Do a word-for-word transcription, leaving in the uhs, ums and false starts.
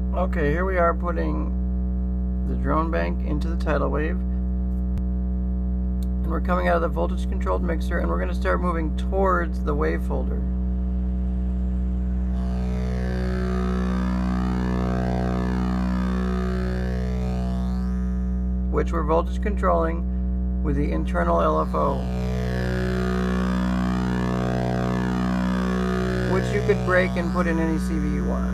Okay, here we are putting the Dronebank into the Tidal Wave. And we're coming out of the voltage controlled mixer, and we're going to start moving towards the wave folder. Which we're voltage controlling with the internal L F O. Which you could break and put in any C V you want.